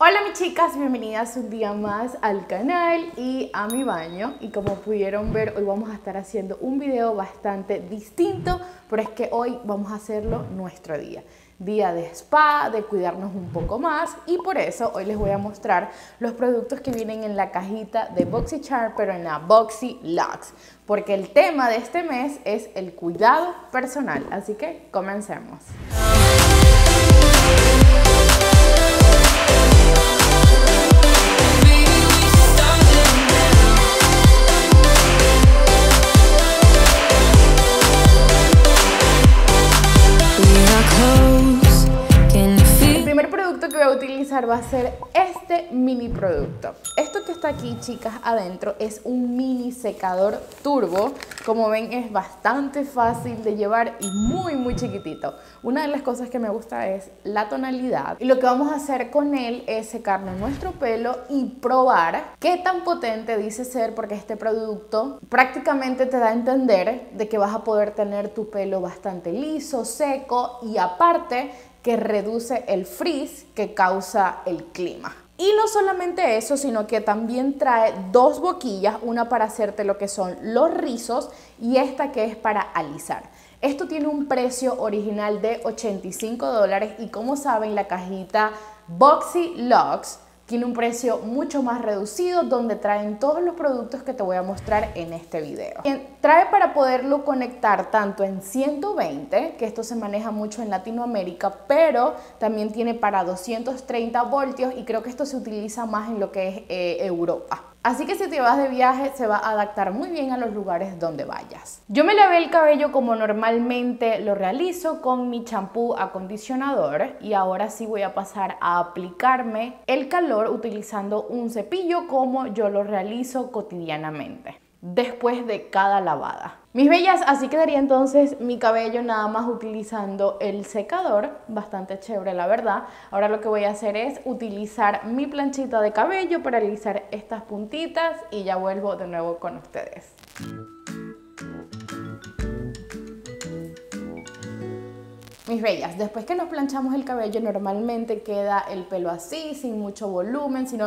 Hola mis chicas, bienvenidas un día más al canal y a mi baño. Y como pudieron ver, hoy vamos a estar haciendo un video bastante distinto, pero es que hoy vamos a hacerlo nuestro día de spa, de cuidarnos un poco más, y por eso hoy les voy a mostrar los productos que vienen en la cajita de BoxyCharm, pero en la BoxyLuxe, porque el tema de este mes es el cuidado personal, así que comencemos. Que voy a utilizar va a ser este mini producto. Esto que está aquí, chicas, adentro es un mini secador turbo. Como ven, es bastante fácil de llevar y muy chiquitito. Una de las cosas que me gusta es la tonalidad, y lo que vamos a hacer con él es secarnos nuestro pelo y probar qué tan potente dice ser, porque este producto prácticamente te da a entender de que vas a poder tener tu pelo bastante liso, seco, y aparte que reduce el frizz que causa el clima. Y no solamente eso, sino que también trae dos boquillas, una para hacerte lo que son los rizos y esta que es para alisar. Esto tiene un precio original de $85 y como saben, la cajita BoxyLuxe tiene un precio mucho más reducido, donde traen todos los productos que te voy a mostrar en este video. Trae para poderlo conectar tanto en 120, que esto se maneja mucho en Latinoamérica, pero también tiene para 230 voltios, y creo que esto se utiliza más en lo que es Europa. Así que si te vas de viaje se va a adaptar muy bien a los lugares donde vayas. Yo me lavé el cabello como normalmente lo realizo, con mi champú acondicionador, y ahora sí voy a pasar a aplicarme el calor utilizando un cepillo como yo lo realizo cotidianamente después de cada lavada. Mis bellas, así quedaría entonces mi cabello nada más utilizando el secador, bastante chévere la verdad. Ahora lo que voy a hacer es utilizar mi planchita de cabello para alisar estas puntitas y ya vuelvo de nuevo con ustedes. Mis bellas, después que nos planchamos el cabello normalmente queda el pelo así, sin mucho volumen, sino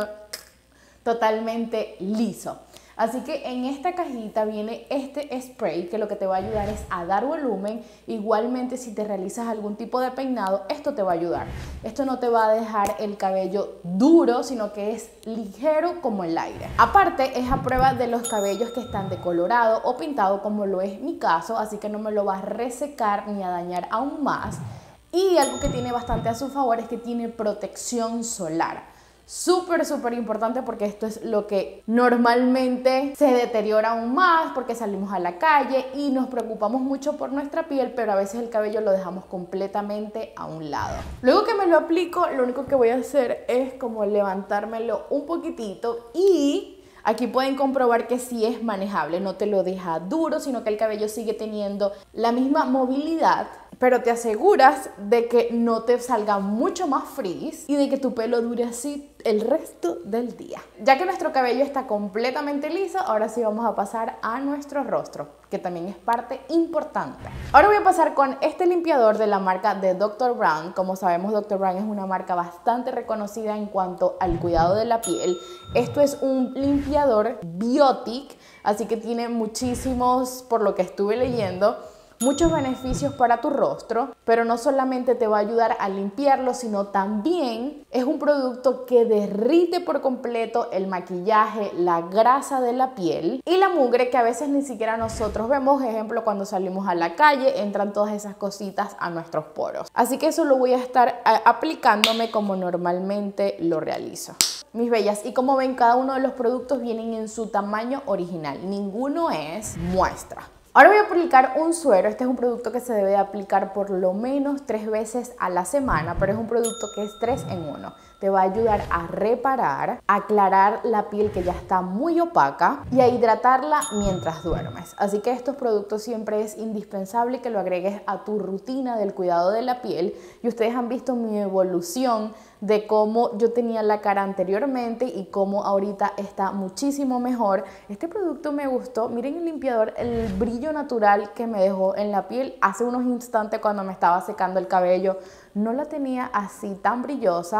totalmente liso. Así que en esta cajita viene este spray que lo que te va a ayudar es a dar volumen. Igualmente, si te realizas algún tipo de peinado, esto te va a ayudar. Esto no te va a dejar el cabello duro, sino que es ligero como el aire. Aparte, es a prueba de los cabellos que están decolorado o pintado, como lo es mi caso, así que no me lo va a resecar ni a dañar aún más. Y algo que tiene bastante a su favor es que tiene protección solar. Súper importante, porque esto es lo que normalmente se deteriora aún más porque salimos a la calle y nos preocupamos mucho por nuestra piel, pero a veces el cabello lo dejamos completamente a un lado. Luego que me lo aplico, lo único que voy a hacer es como levantármelo un poquitito, y aquí pueden comprobar que sí es manejable, no te lo deja duro, sino que el cabello sigue teniendo la misma movilidad, pero te aseguras de que no te salga mucho más frizz y de que tu pelo dure así el resto del día. Ya que nuestro cabello está completamente liso, ahora sí vamos a pasar a nuestro rostro, que también es parte importante. Ahora voy a pasar con este limpiador de la marca de Dr. Brown. Como sabemos, Dr. Brown es una marca bastante reconocida en cuanto al cuidado de la piel. Esto es un limpiador biotic, así que tiene muchísimos, por lo que estuve leyendo, muchos beneficios para tu rostro, pero no solamente te va a ayudar a limpiarlo, sino también es un producto que derrite por completo el maquillaje, la grasa de la piel y la mugre que a veces ni siquiera nosotros vemos. Ejemplo, cuando salimos a la calle entran todas esas cositas a nuestros poros. Así que eso lo voy a estar aplicándome como normalmente lo realizo. Mis bellas, y como ven, cada uno de los productos vienen en su tamaño original, ninguno es muestra. Ahora voy a aplicar un suero. Este es un producto que se debe aplicar por lo menos 3 veces a la semana, pero es un producto que es 3 en 1. Te va a ayudar a reparar, a aclarar la piel que ya está muy opaca y a hidratarla mientras duermes. Así que estos productos siempre es indispensable que lo agregues a tu rutina del cuidado de la piel. Y ustedes han visto mi evolución de cómo yo tenía la cara anteriormente y cómo ahorita está muchísimo mejor. Este producto me gustó. Miren el limpiador, el brillo natural que me dejó en la piel. Hace unos instantes, cuando me estaba secando el cabello, no la tenía así tan brillosa,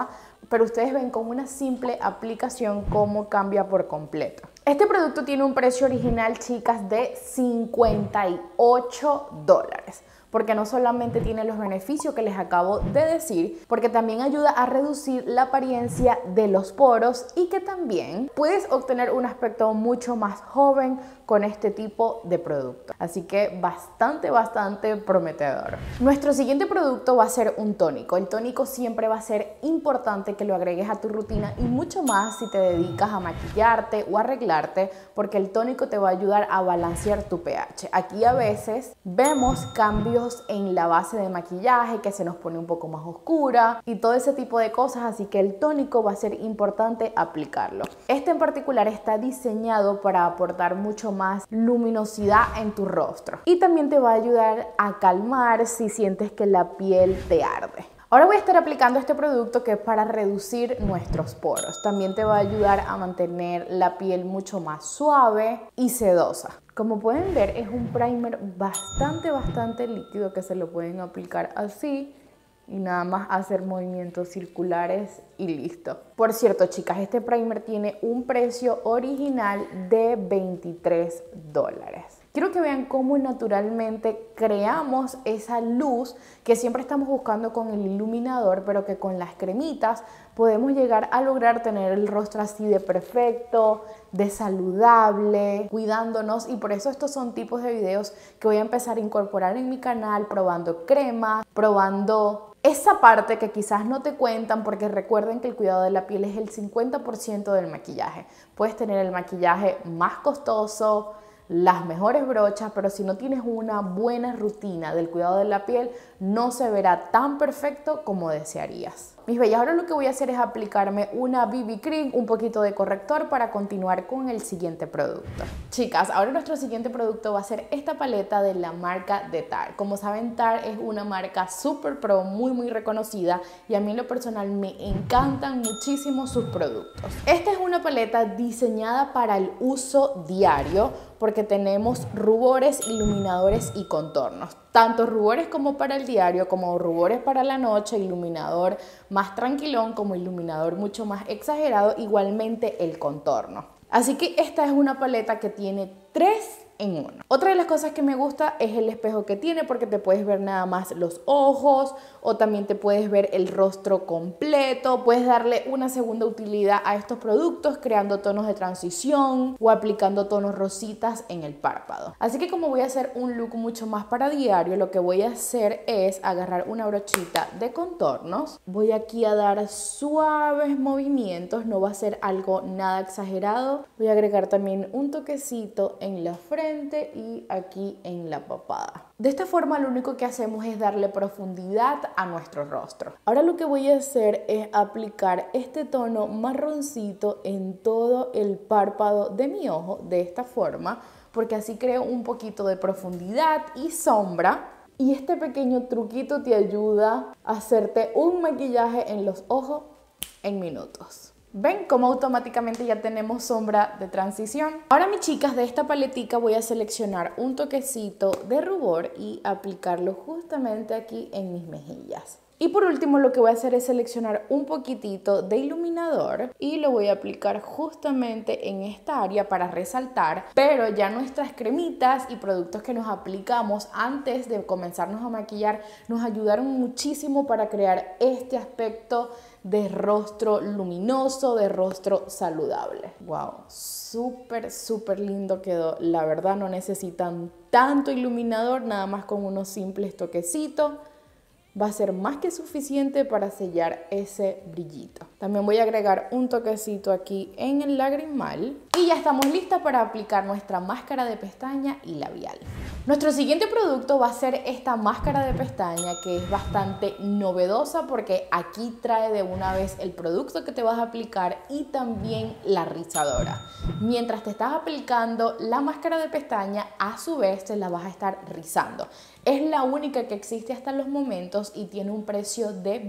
pero ustedes ven con una simple aplicación cómo cambia por completo. Este producto tiene un precio original, chicas, de $58. Porque no solamente tiene los beneficios que les acabo de decir, porque también ayuda a reducir la apariencia de los poros y que también puedes obtener un aspecto mucho más joven con este tipo de producto. Así que bastante prometedor. Nuestro siguiente producto va a ser un tónico. El tónico siempre va a ser importante que lo agregues a tu rutina y mucho más si te dedicas a maquillarte o arreglarte, porque el tónico te va a ayudar a balancear tu pH. Aquí a veces vemos cambios en la base de maquillaje, que se nos pone un poco más oscura y todo ese tipo de cosas, así que el tónico va a ser importante aplicarlo. Este en particular está diseñado para aportar mucho más luminosidad en tu rostro y también te va a ayudar a calmar si sientes que la piel te arde. Ahora voy a estar aplicando este producto que es para reducir nuestros poros. También te va a ayudar a mantener la piel mucho más suave y sedosa. Como pueden ver, es un primer bastante líquido que se lo pueden aplicar así y nada más hacer movimientos circulares y listo. Por cierto, chicas, este primer tiene un precio original de $23. Quiero que vean cómo naturalmente creamos esa luz que siempre estamos buscando con el iluminador, pero que con las cremitas podemos llegar a lograr tener el rostro así de perfecto, de saludable, cuidándonos. Y por eso estos son tipos de videos que voy a empezar a incorporar en mi canal, probando crema, probando esa parte que quizás no te cuentan, porque recuerden que el cuidado de la piel es el 50% del maquillaje. Puedes tener el maquillaje más costoso, las mejores brochas, pero si no tienes una buena rutina del cuidado de la piel, no se verá tan perfecto como desearías. Mis bellas, ahora lo que voy a hacer es aplicarme una BB Cream, un poquito de corrector para continuar con el siguiente producto. Chicas, ahora nuestro siguiente producto va a ser esta paleta de la marca de Tarte. Como saben, Tarte es una marca super pro, muy reconocida, y a mí en lo personal me encantan muchísimo sus productos. Esta es una paleta diseñada para el uso diario, porque tenemos rubores, iluminadores y contornos. Tanto rubores como para el diario, como rubores para la noche, iluminador más tranquilón como iluminador mucho más exagerado, igualmente el contorno. Así que esta es una paleta que tiene 3 en 1. Otra de las cosas que me gusta es el espejo que tiene, porque te puedes ver nada más los ojos o también te puedes ver el rostro completo. Puedes darle una segunda utilidad a estos productos creando tonos de transición o aplicando tonos rositas en el párpado. Así que como voy a hacer un look mucho más para diario, lo que voy a hacer es agarrar una brochita de contornos. Voy aquí a dar suaves movimientos, no va a ser algo nada exagerado. Voy a agregar también un toquecito en la frente y aquí en la papada. De esta forma lo único que hacemos es darle profundidad a nuestro rostro. Ahora lo que voy a hacer es aplicar este tono marroncito en todo el párpado de mi ojo, de esta forma, porque así creo un poquito de profundidad y sombra. Y este pequeño truquito te ayuda a hacerte un maquillaje en los ojos en minutos. ¿Ven cómo automáticamente ya tenemos sombra de transición? Ahora, mis chicas, de esta paletica voy a seleccionar un toquecito de rubor y aplicarlo justamente aquí en mis mejillas. Y por último lo que voy a hacer es seleccionar un poquitito de iluminador y lo voy a aplicar justamente en esta área para resaltar, pero ya nuestras cremitas y productos que nos aplicamos antes de comenzarnos a maquillar nos ayudaron muchísimo para crear este aspecto de rostro luminoso, de rostro saludable. Wow, súper lindo quedó. La verdad no necesitan tanto iluminador, nada más con unos simples toquecitos va a ser más que suficiente para sellar ese brillito. También voy a agregar un toquecito aquí en el lagrimal y ya estamos listas para aplicar nuestra máscara de pestaña y labial. Nuestro siguiente producto va a ser esta máscara de pestaña, que es bastante novedosa porque aquí trae de una vez el producto que te vas a aplicar y también la rizadora. Mientras te estás aplicando la máscara de pestaña, a su vez te la vas a estar rizando. Es la única que existe hasta los momentos y tiene un precio de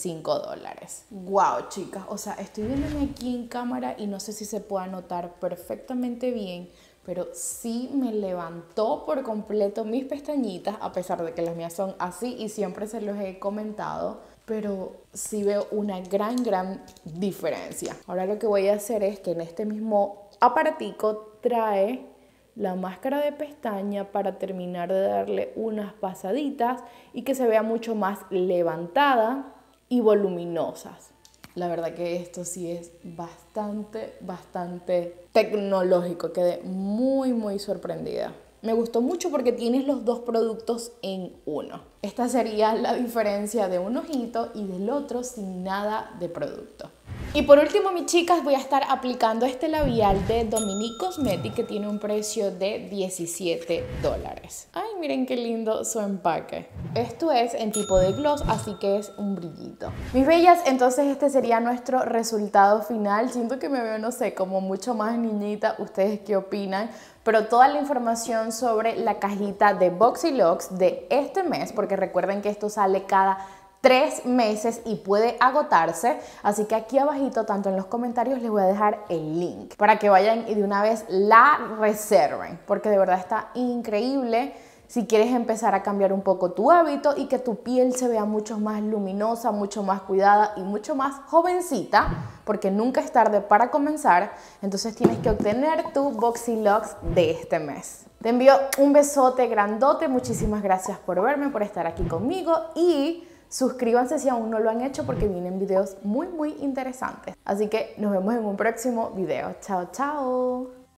$25. Wow, chicas, o sea, estoy viéndome aquí en cámara y no sé si se puede notar perfectamente bien, pero sí me levantó por completo mis pestañitas, a pesar de que las mías son así y siempre se los he comentado. pero sí veo una gran diferencia. Ahora lo que voy a hacer es que en este mismo aparatico trae la máscara de pestaña para terminar de darle unas pasaditas y que se vea mucho más levantada y voluminosas. La verdad que esto sí es bastante tecnológico. Quedé muy sorprendida. Me gustó mucho porque tienes los dos productos en uno. Esta sería la diferencia de un ojito y del otro sin nada de producto. Y por último, mis chicas, voy a estar aplicando este labial de Dominique Cosmetics que tiene un precio de $17. Ay, miren qué lindo su empaque. Esto es en tipo de gloss, así que es un brillito. Mis bellas, entonces este sería nuestro resultado final. Siento que me veo, no sé, como mucho más niñita. ¿Ustedes qué opinan? Pero toda la información sobre la cajita de BoxyLuxe de este mes, porque recuerden que esto sale cada 3 meses y puede agotarse, así que aquí abajito, tanto en los comentarios, les voy a dejar el link para que vayan y de una vez la reserven, porque de verdad está increíble. Si quieres empezar a cambiar un poco tu hábito y que tu piel se vea mucho más luminosa, mucho más cuidada y mucho más jovencita, porque nunca es tarde para comenzar, entonces tienes que obtener tu BoxyLuxe de este mes. Te envío un besote grandote, muchísimas gracias por verme, por estar aquí conmigo y suscríbanse si aún no lo han hecho porque vienen videos muy interesantes. Así que nos vemos en un próximo video. Chao, chao.